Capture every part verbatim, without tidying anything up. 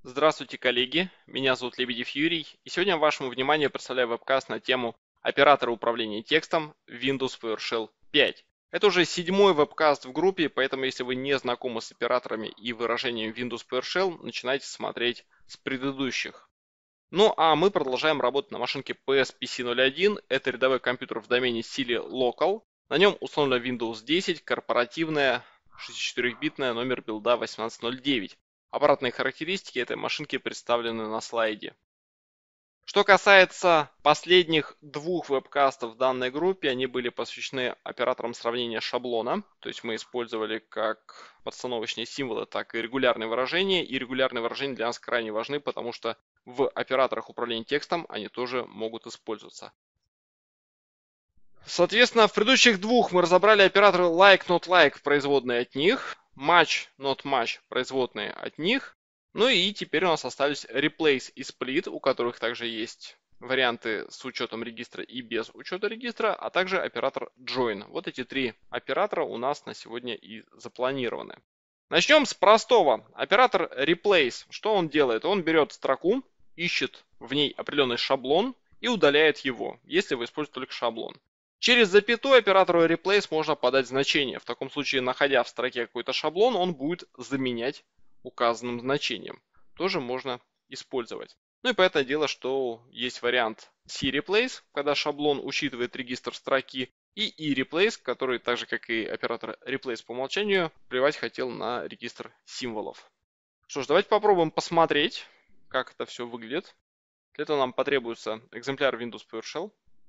Здравствуйте, коллеги! Меня зовут Лебедев Юрий, и сегодня вашему вниманию представляю вебкаст на тему оператора управления текстом Windows PowerShell пять. Это уже седьмой вебкаст в группе, поэтому если вы не знакомы с операторами и выражением Windows PowerShell, начинайте смотреть с предыдущих. Ну а мы продолжаем работать на машинке пи эс пи си ноль один. Это рядовой компьютер в домене стиле Local. На нем установлена Windows десять, корпоративная, шестидесятичетырёхбитная, номер билда восемнадцать ноль девять. Аппаратные характеристики этой машинки представлены на слайде. Что касается последних двух вебкастов в данной группе, они были посвящены операторам сравнения шаблона. То есть мы использовали как подстановочные символы, так и регулярные выражения. И регулярные выражения для нас крайне важны, потому что в операторах управления текстом они тоже могут использоваться. Соответственно, в предыдущих двух мы разобрали операторы like, not like, производные от них, match, not match, производные от них. Ну и теперь у нас остались replace и split, у которых также есть варианты с учетом регистра и без учета регистра, а также оператор join. Вот эти три оператора у нас на сегодня и запланированы. Начнем с простого. Оператор replace. Что он делает? Он берет строку, ищет в ней определенный шаблон и удаляет его, если вы используете только шаблон. Через запятую оператору replace можно подать значение. В таком случае, находя в строке какой-то шаблон, он будет заменять указанным значением. Тоже можно использовать. Ну и понятное дело, что есть вариант cReplace, когда шаблон учитывает регистр строки, и eReplace, который, так же как и оператор replace по умолчанию, плевать хотел на регистр символов. Что ж, давайте попробуем посмотреть, как это все выглядит. Для этого нам потребуется экземпляр Windows PowerShell.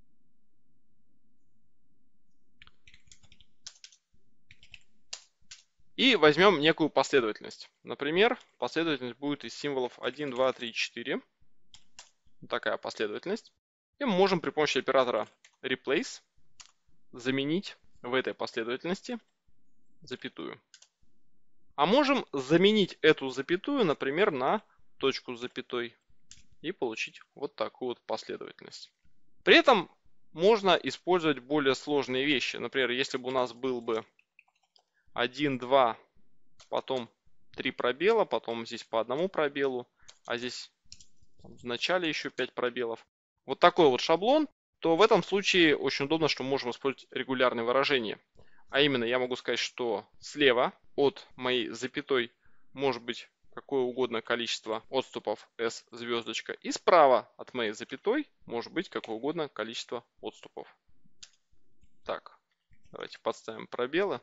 И возьмем некую последовательность. Например, последовательность будет из символов один, два, три, четыре. Такая последовательность. И мы можем при помощи оператора replace заменить в этой последовательности запятую. А можем заменить эту запятую, например, на точку с запятой. И получить вот такую вот последовательность. При этом можно использовать более сложные вещи. Например, если бы у нас был бы один, два, потом три пробела, потом здесь по одному пробелу, а здесь в начале еще пять пробелов. Вот такой вот шаблон, то в этом случае очень удобно, что мы можем использовать регулярные выражения. А именно, я могу сказать, что слева от моей запятой может быть какое угодно количество отступов s звездочка, и справа от моей запятой может быть какое угодно количество отступов. Так, давайте подставим пробелы.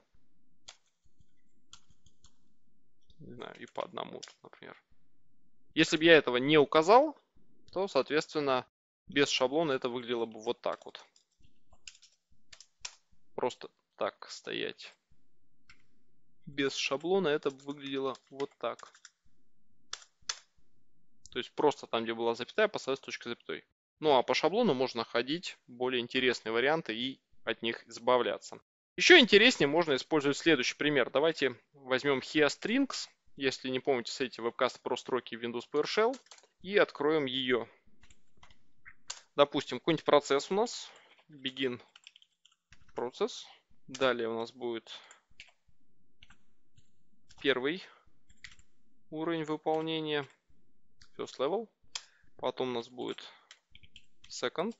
Не знаю, и по одному, например. Если бы я этого не указал, то, соответственно, без шаблона это выглядело бы вот так вот. Просто так стоять. Без шаблона это выглядело вот так. То есть просто там, где была запятая, поставить точка запятой. Ну а по шаблону можно находить более интересные варианты и от них избавляться. Еще интереснее можно использовать следующий пример. Давайте возьмем here strings, если не помните, смотрите вебкаст про строки Windows PowerShell, и откроем ее. Допустим, какой-нибудь процесс у нас, begin процесс. Далее у нас будет первый уровень выполнения, first level. Потом у нас будет second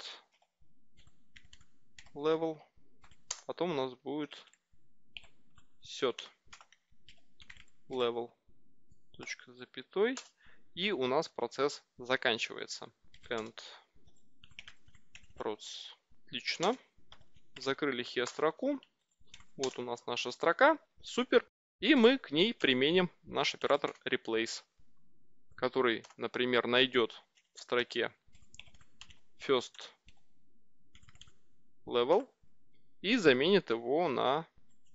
level. Потом у нас будет third level. Точка с запятой. И у нас процесс заканчивается. End process. Отлично. Закрыли here строку. Вот у нас наша строка. Супер. И мы к ней применим наш оператор replace, который, например, найдет в строке first level и заменит его на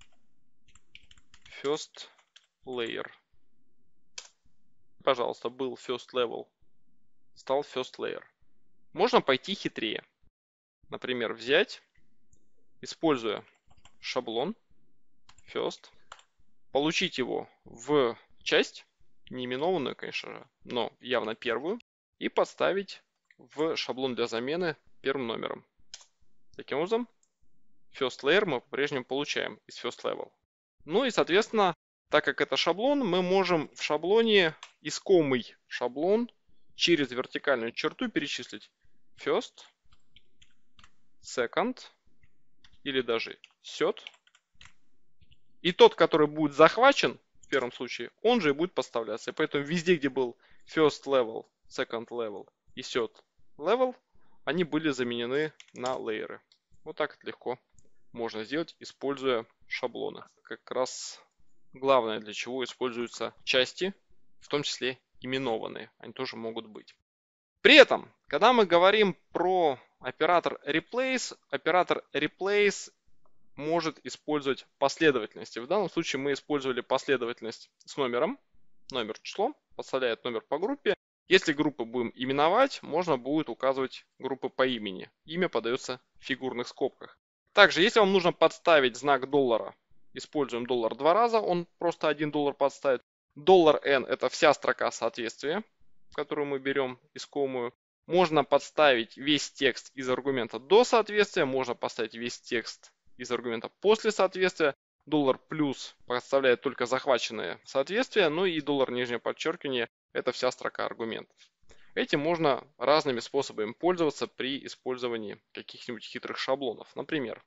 first layer. Пожалуйста, был first level, стал first layer. Можно пойти хитрее. Например, взять, используя шаблон first, получить его в часть, не именованную, конечно же, но явно первую, и подставить в шаблон для замены первым номером. Таким образом, first layer мы по-прежнему получаем из first level. Ну и, соответственно, так как это шаблон, мы можем в шаблоне искомый шаблон через вертикальную черту перечислить first, second или даже third. И тот, который будет захвачен в первом случае, он же и будет подставляться. И поэтому везде, где был first level, second level и third level, они были заменены на лейеры. Вот так это легко можно сделать, используя шаблоны. Как раз главное, для чего используются части, в том числе именованные. Они тоже могут быть. При этом, когда мы говорим про оператор replace, оператор replace может использовать последовательности. В данном случае мы использовали последовательность с номером. Номер число подставляет номер по группе. Если группы будем именовать, можно будет указывать группы по имени. Имя подается в фигурных скобках. Также, если вам нужно подставить знак доллара, используем доллар два раза, он просто один доллар подставит. Доллар N это вся строка соответствия, которую мы берем искомую. Можно подставить весь текст из аргумента до соответствия, можно поставить весь текст из аргумента после соответствия. Доллар плюс подставляет только захваченное соответствие, ну и доллар нижнее подчеркивание это вся строка аргументов. Этим можно разными способами пользоваться при использовании каких-нибудь хитрых шаблонов. Например,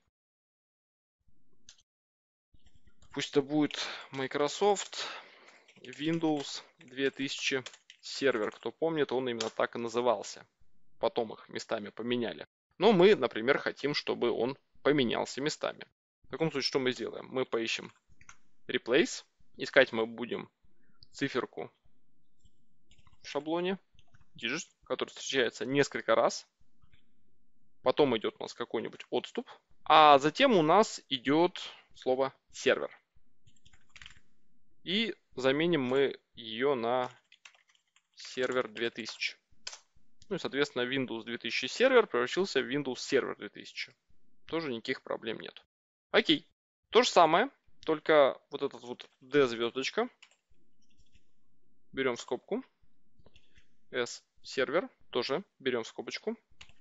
пусть это будет Microsoft Windows две тысячи сервер. Кто помнит, он именно так и назывался. Потом их местами поменяли. Но мы, например, хотим, чтобы он поменялся местами. В таком случае, что мы сделаем? Мы поищем Replace. Искать мы будем циферку в шаблоне, digit, который встречается несколько раз. Потом идет у нас какой-нибудь отступ. А затем у нас идет слово сервер. И заменим мы ее на сервер две тысячи. Ну и, соответственно, Windows две тысячи сервер превратился в Windows Server две тысячи. Тоже никаких проблем нет. Окей. То же самое, только вот этот вот D звездочка. Берем в скобку. S сервер тоже берем в скобочку.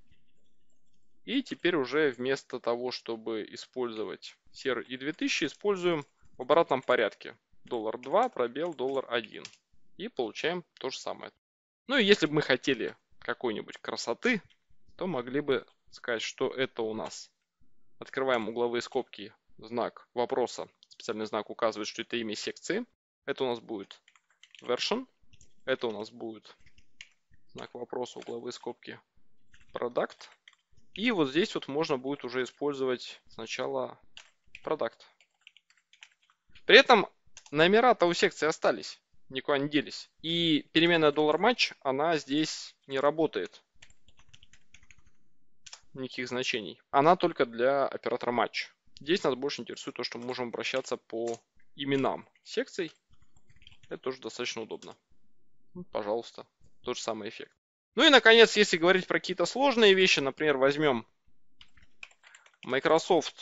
И теперь уже вместо того, чтобы использовать сервер и две тысячи, используем в обратном порядке. доллар два, пробел, доллар один. И получаем то же самое. Ну и если бы мы хотели какой-нибудь красоты, то могли бы сказать, что это у нас. Открываем угловые скобки, знак вопроса, специальный знак указывает, что это имя секции. Это у нас будет version. Это у нас будет знак вопроса, угловые скобки, product. И вот здесь вот можно будет уже использовать сначала product. При этом номера-то у секции остались, никуда не делись. И переменная $match, она здесь не работает. Никаких значений. Она только для оператора match. Здесь нас больше интересует то, что мы можем обращаться по именам секций. Это тоже достаточно удобно. Ну, пожалуйста, тот же самый эффект. Ну и, наконец, если говорить про какие-то сложные вещи, например, возьмем Microsoft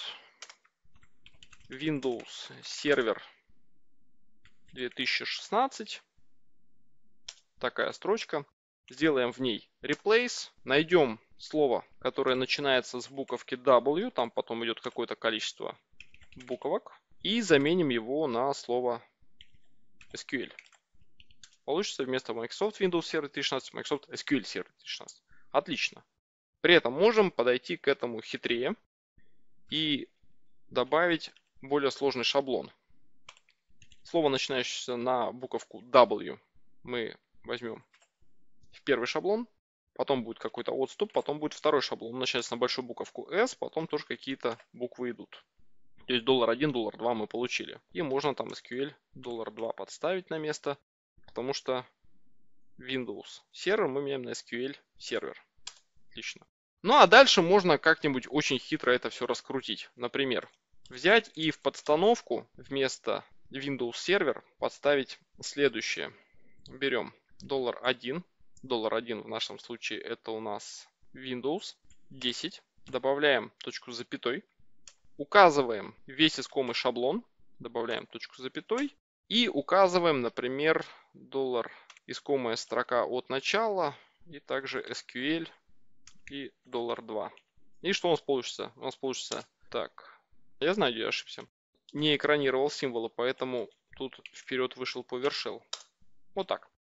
Windows Server две тысячи шестнадцать. Такая строчка. Сделаем в ней Replace. Найдем слово, которое начинается с буковки W. Там потом идет какое-то количество буквок. И заменим его на слово эс кью эль. Получится вместо Microsoft Windows Server две тысячи шестнадцать Microsoft эс кью эль Server две тысячи шестнадцать. Отлично. При этом можем подойти к этому хитрее и добавить более сложный шаблон. Слово, начинающееся на буковку W, мы возьмем в первый шаблон. Потом будет какой-то отступ, потом будет второй шаблон. Он начинается на большую буковку S, потом тоже какие-то буквы идут. То есть доллар один, доллар два мы получили. И можно там эс кью эль доллар два подставить на место, потому что Windows сервер мы меняем на эс кью эль сервер. Отлично. Ну а дальше можно как-нибудь очень хитро это все раскрутить. Например, взять и в подстановку вместо Windows сервер подставить следующее. Берем доллар один. доллар один в нашем случае это у нас Windows десять. Добавляем точку с запятой. Указываем весь искомый шаблон. Добавляем точку с запятой. И указываем, например, доллар искомая строка от начала. И также эс кью эль и доллар два. И что у нас получится? У нас получится так. Я знаю, где я ошибся. Не экранировал символы, поэтому тут вперед вышел PowerShell. Вот так.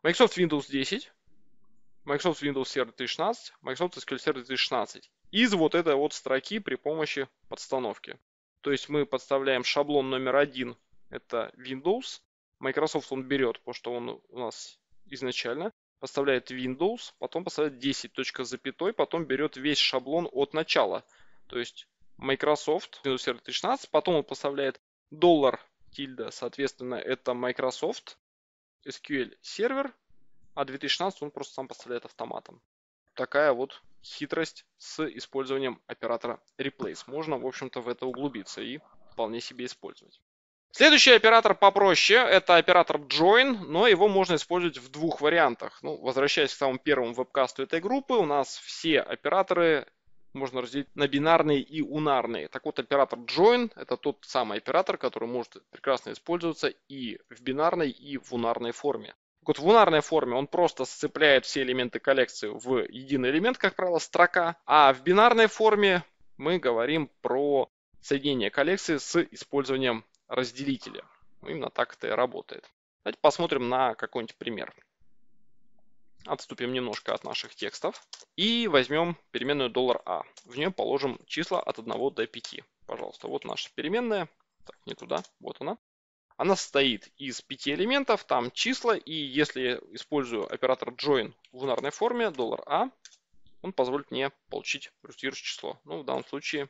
Microsoft Windows десять, Microsoft Windows Server две тысячи шестнадцать, Microsoft эс кью эль Server две тысячи шестнадцать. Из вот этой вот строки при помощи подстановки. То есть мы подставляем шаблон номер один, это Windows. Microsoft он берет, потому что он у нас изначально подставляет Windows, потом подставляет десять точка запятой, потом берет весь шаблон от начала. То есть Microsoft Windows Server две тысячи шестнадцать, потом он поставляет доллар тильда, соответственно, это Microsoft эс кью эль сервер, а две тысячи шестнадцать он просто сам поставляет автоматом. Такая вот хитрость с использованием оператора Replace. Можно, в общем-то, в это углубиться и вполне себе использовать. Следующий оператор попроще, это оператор Join, но его можно использовать в двух вариантах. Ну, возвращаясь к самому первому вебкасту этой группы, у нас все операторы можно разделить на бинарные и унарные. Так вот, оператор Join это тот самый оператор, который может прекрасно использоваться и в бинарной, и в унарной форме. Вот в унарной форме он просто сцепляет все элементы коллекции в единый элемент, как правило, строка. А в бинарной форме мы говорим про соединение коллекции с использованием разделителя. Именно так это и работает. Давайте посмотрим на какой-нибудь пример. Отступим немножко от наших текстов. И возьмем переменную $a. В нее положим числа от одного до пяти. Пожалуйста, вот наша переменная. Так, не туда, вот она. Она состоит из пяти элементов, там числа. И если я использую оператор join в унарной форме, $a, он позволит мне получить результирующее число. Ну, в данном случае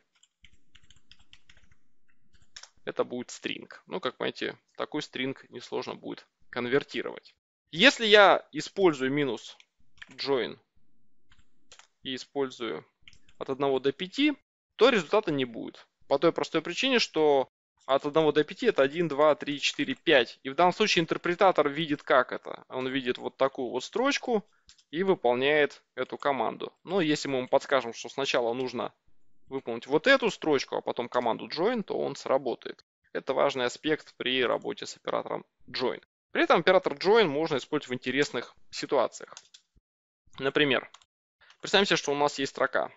это будет string. Ну, как понимаете, такой string несложно будет конвертировать. Если я использую минус join и использую от одного до пяти, то результата не будет. По той простой причине, что от одного до пяти это один, два, три, четыре, пять. И в данном случае интерпретатор видит как это. Он видит вот такую вот строчку и выполняет эту команду. Но если мы ему подскажем, что сначала нужно выполнить вот эту строчку, а потом команду join, то он сработает. Это важный аспект при работе с оператором join. При этом оператор join можно использовать в интересных ситуациях. Например, представим себе, что у нас есть строка.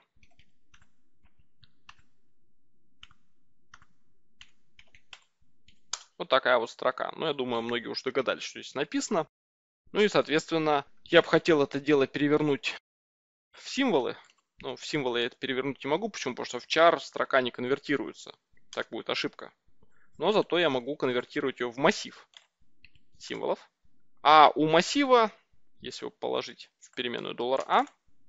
Вот такая вот строка. Ну, я думаю, многие уже догадались, что здесь написано. Ну и, соответственно, я бы хотел это дело перевернуть в символы. Ну, в символы я это перевернуть не могу. Почему? Потому что в char строка не конвертируется. Так будет ошибка. Но зато я могу конвертировать ее в массив символов. А у массива, если его положить в переменную $a,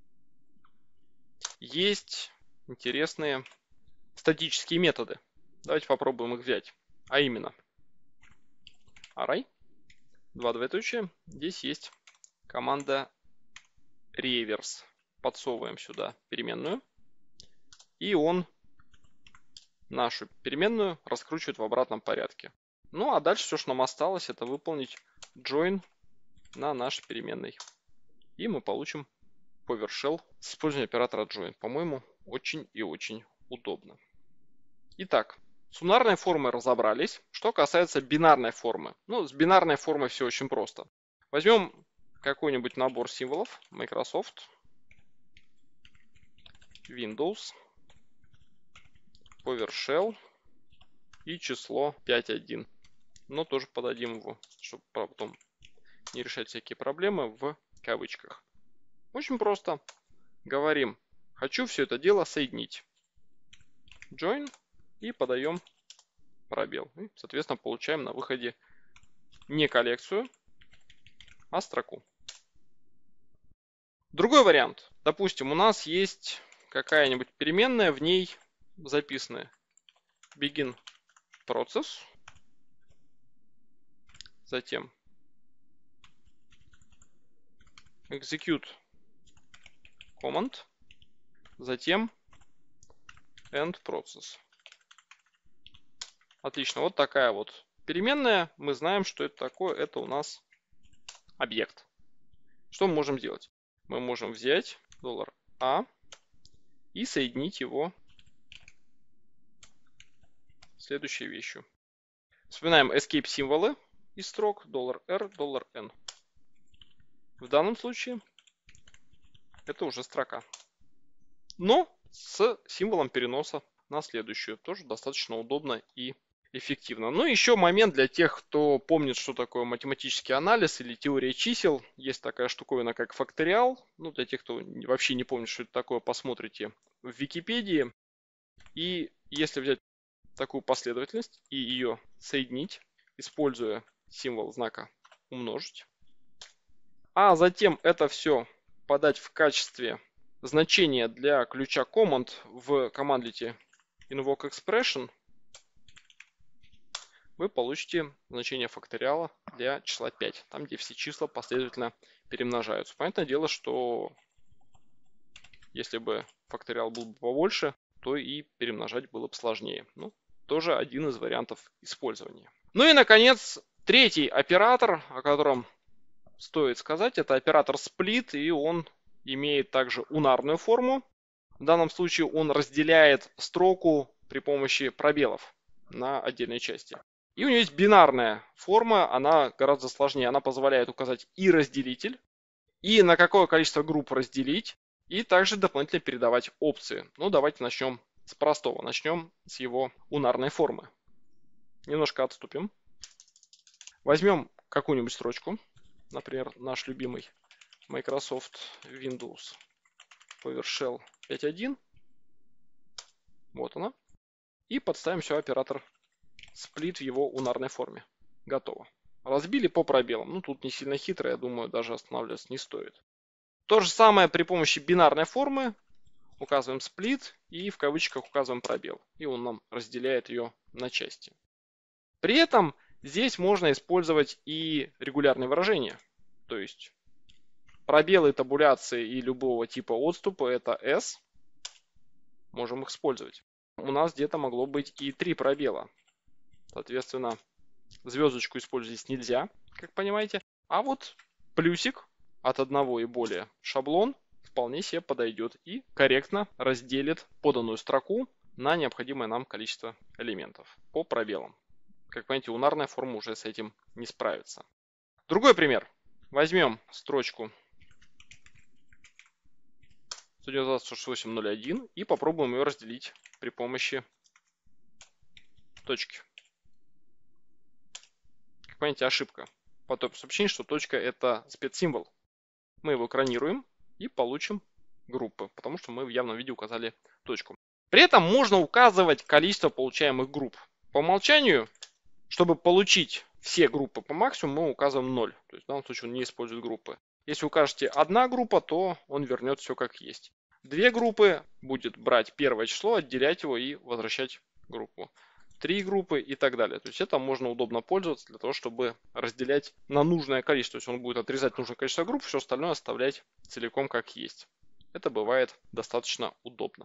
есть интересные статические методы. Давайте попробуем их взять. А именно, array, два двоеточия. Здесь есть команда reverse. Подсовываем сюда переменную. И он нашу переменную раскручивает в обратном порядке. Ну а дальше все, что нам осталось, это выполнить join на нашей переменной. И мы получим PowerShell с использованием оператора join. По-моему, очень и очень удобно. Итак, с унарной формой разобрались. Что касается бинарной формы. Ну, с бинарной формой все очень просто. Возьмем какой-нибудь набор символов. Microsoft, Windows, PowerShell и число пять один. Но тоже подадим его, чтобы потом не решать всякие проблемы в кавычках. Очень просто. Говорим, хочу все это дело соединить. Join и подаем пробел. И, соответственно, получаем на выходе не коллекцию, а строку. Другой вариант. Допустим, у нас есть какая-нибудь переменная, в ней записаны begin process, затем execute command, затем end process. Отлично, вот такая вот переменная. Мы знаем, что это такое. Это у нас объект. Что мы можем делать? Мы можем взять $a и соединить его следующей вещью. Вспоминаем escape символы из строк $r, $n. В данном случае это уже строка. Но с символом переноса на следующую. Тоже достаточно удобно и эффективно. Ну, еще момент для тех, кто помнит, что такое математический анализ или теория чисел. Есть такая штуковина, как факториал. Ну, для тех, кто вообще не помнит, что это такое, посмотрите в Википедии. И если взять такую последовательность и ее соединить, используя символ знака умножить, а затем это все подать в качестве значения для ключа command в командлите invoke_expression, вы получите значение факториала для числа пять, там где все числа последовательно перемножаются. Понятное дело, что если бы факториал был бы побольше, то и перемножать было бы сложнее. Ну, тоже один из вариантов использования. Ну и, наконец, третий оператор, о котором стоит сказать, это оператор split, и он имеет также унарную форму. В данном случае он разделяет строку при помощи пробелов на отдельные части. И у нее есть бинарная форма, она гораздо сложнее. Она позволяет указать и разделитель, и на какое количество групп разделить, и также дополнительно передавать опции. Ну, давайте начнем с простого. Начнем с его унарной формы. Немножко отступим. Возьмем какую-нибудь строчку. Например, наш любимый Microsoft Windows PowerShell пять точка один. Вот она. И подставим все оператор split в его унарной форме. Готово. Разбили по пробелам. Ну, тут не сильно хитро, я думаю, даже останавливаться не стоит. То же самое при помощи бинарной формы. Указываем split и в кавычках указываем пробел. И он нам разделяет ее на части. При этом здесь можно использовать и регулярные выражения. То есть пробелы табуляции и любого типа отступа это s. Можем их использовать. У нас где-то могло быть и три пробела. Соответственно, звездочку использовать здесь нельзя, как понимаете. А вот плюсик от одного и более шаблон вполне себе подойдет и корректно разделит поданную строку на необходимое нам количество элементов по пробелам. Как понимаете, унарная форма уже с этим не справится. Другой пример. Возьмем строчку сто девяносто шестьдесят восемь ноль один и попробуем ее разделить при помощи точки. Как понимаете, ошибка. Потом сообщение, что точка это спецсимвол. Мы его экранируем и получим группы, потому что мы в явном виде указали точку. При этом можно указывать количество получаемых групп. По умолчанию, чтобы получить все группы по максимуму, мы указываем ноль. То есть в данном случае он не использует группы. Если укажете одна группа, то он вернет все как есть. Две группы будет брать первое число, отделять его и возвращать группу. Три группы и так далее. То есть это можно удобно пользоваться для того, чтобы разделять на нужное количество. То есть он будет отрезать нужное количество групп, все остальное оставлять целиком как есть. Это бывает достаточно удобно.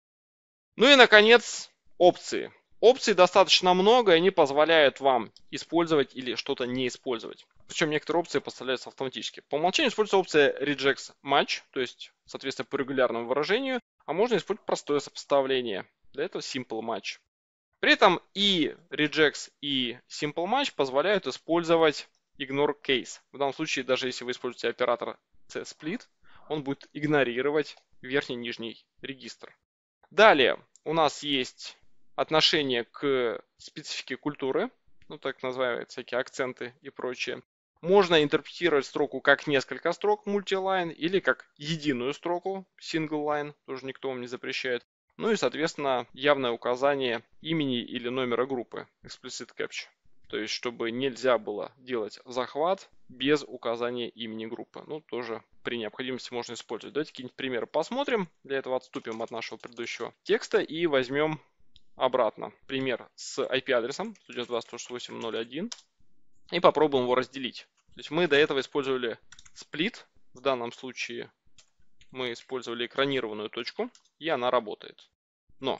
Ну и, наконец, опции. Опций достаточно много, и они позволяют вам использовать или что-то не использовать. Причем некоторые опции поставляются автоматически. По умолчанию используется опция regex match, то есть соответственно по регулярному выражению, а можно использовать простое сопоставление. Для этого simple match. При этом и regex, и simple match позволяют использовать ignore case. В данном случае, даже если вы используете оператор csplit, он будет игнорировать верхний и нижний регистр. Далее у нас есть отношение к специфике культуры, ну так называемые всякие акценты и прочее. Можно интерпретировать строку как несколько строк multi-line или как единую строку single line, тоже никто вам не запрещает. Ну и, соответственно, явное указание имени или номера группы, explicit capture. То есть, чтобы нельзя было делать захват без указания имени группы. Ну, тоже при необходимости можно использовать. Давайте какие-нибудь примеры посмотрим. Для этого отступим от нашего предыдущего текста и возьмем обратно пример с ай пи-адресом сто девяносто два точка сто шестьдесят восемь точка ноль один и попробуем его разделить. То есть мы до этого использовали split. В данном случае мы использовали экранированную точку, и она работает. Но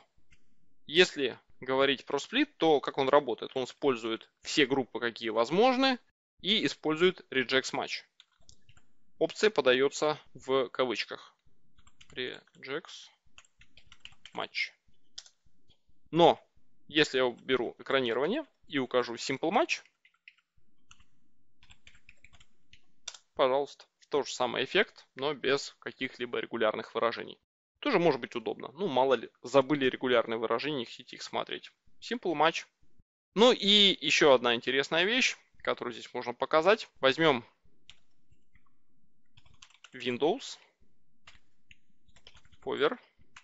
если говорить про split, то как он работает? Он использует все группы, какие возможны, и использует regex match. Опция подается в кавычках. Regex match. Но если я беру экранирование и укажу simple match, пожалуйста, тот же самый эффект, но без каких-либо регулярных выражений. Тоже может быть удобно. Ну, мало ли, забыли регулярные выражения, не хотите их смотреть. Simple match Ну и еще одна интересная вещь, которую здесь можно показать. Возьмем Windows, PowerShell,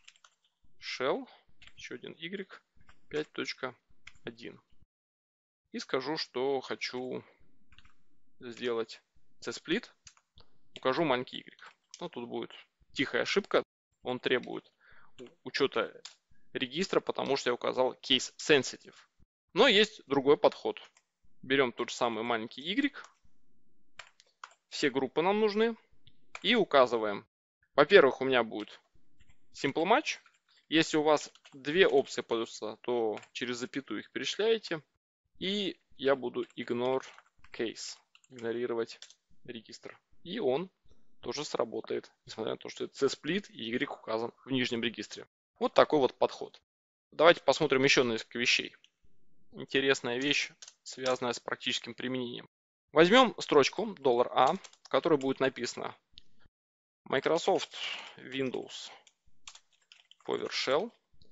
еще один Y, пять точка один. И скажу, что хочу сделать C-split. Укажу маленький Y. Ну, тут будет тихая ошибка. Он требует учета регистра, потому что я указал case sensitive. Но есть другой подход. Берем тот же самый маленький Y. Все группы нам нужны. И указываем. Во-первых, у меня будет simple match. Если у вас две опции подаются, то через запятую их перечисляете. И я буду ignore case. Игнорировать регистр. И он тоже сработает, несмотря на то, что это C-split и Y указан в нижнем регистре. Вот такой вот подход. Давайте посмотрим еще на несколько вещей. Интересная вещь, связанная с практическим применением. Возьмем строчку $A, в которой будет написано Microsoft Windows PowerShell.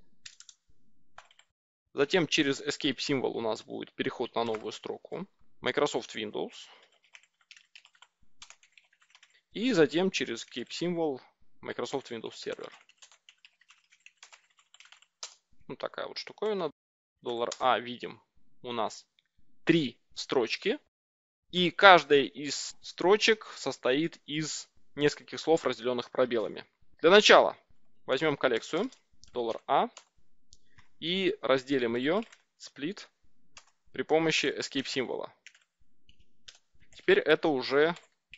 Затем через Escape символ у нас будет переход на новую строку. Microsoft Windows. И затем через Escape символ Microsoft Windows Server. Вот такая вот штуковина. $A видим у нас три строчки. И каждая из строчек состоит из нескольких слов, разделенных пробелами. Для начала возьмем коллекцию $A и разделим ее split при помощи Escape символа. Теперь это уже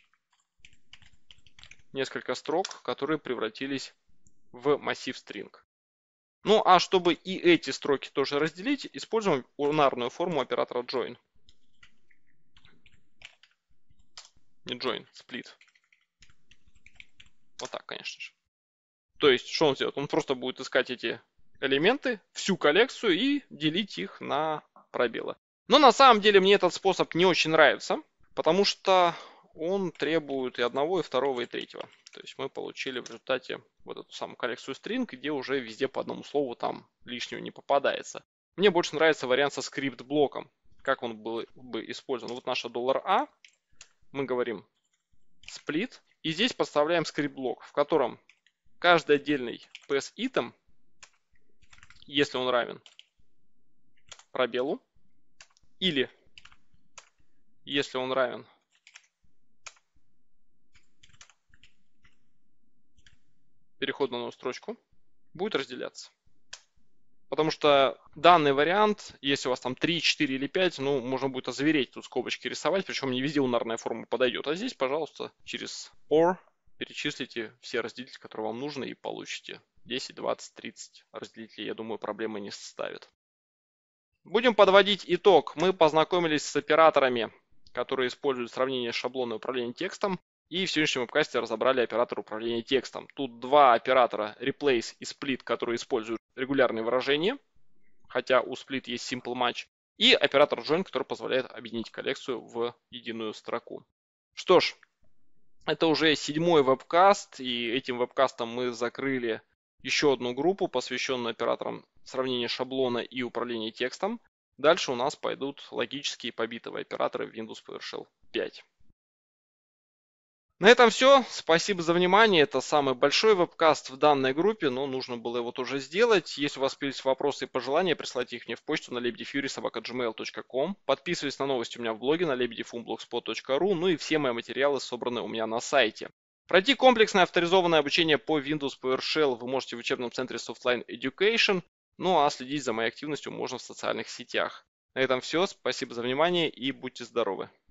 несколько строк, которые превратились в массив string. Ну а чтобы и эти строки тоже разделить, используем унарную форму оператора join. Не join, split. Вот так, конечно же. То есть, что он сделает? Он просто будет искать эти элементы, всю коллекцию и делить их на пробелы. Но на самом деле мне этот способ не очень нравится, потому что он требует и одного, и второго, и третьего. То есть мы получили в результате вот эту самую коллекцию string, где уже везде по одному слову там лишнего не попадается. Мне больше нравится вариант со скрипт-блоком. Как он был бы использован? Вот наша $A. Мы говорим split. И здесь подставляем скрипт-блок, в котором каждый отдельный pass-item, если он равен пробелу, или если он равен переход на новую строчку, будет разделяться. Потому что данный вариант, если у вас там три, четыре или пять, ну, можно будет озавереть, тут скобочки рисовать, причем не везде унарная форма подойдет. А здесь, пожалуйста, через or перечислите все разделители, которые вам нужны, и получите десять, двадцать, тридцать разделителей. Я думаю, проблемы не составит. Будем подводить итог. Мы познакомились с операторами, которые используют сравнение шаблона управления текстом. И в сегодняшнем вебкасте разобрали оператор управления текстом. Тут два оператора replace и split, которые используют регулярные выражения. Хотя у split есть simple match. И оператор join, который позволяет объединить коллекцию в единую строку. Что ж, это уже седьмой вебкаст. И этим вебкастом мы закрыли еще одну группу, посвященную операторам сравнения шаблона и управления текстом. Дальше у нас пойдут логические побитовые операторы в Windows PowerShell пять. На этом все. Спасибо за внимание. Это самый большой вебкаст в данной группе, но нужно было его тоже сделать. Если у вас появились вопросы и пожелания, присылайте их мне в почту на лебедевфьюри собака джимейл точка ком. Подписывайтесь на новости у меня в блоге на лебедевфумблогспот точка ру. Ну и все мои материалы собраны у меня на сайте. Пройти комплексное авторизованное обучение по Windows PowerShell вы можете в учебном центре Softline Education. Ну а следить за моей активностью можно в социальных сетях. На этом все. Спасибо за внимание и будьте здоровы.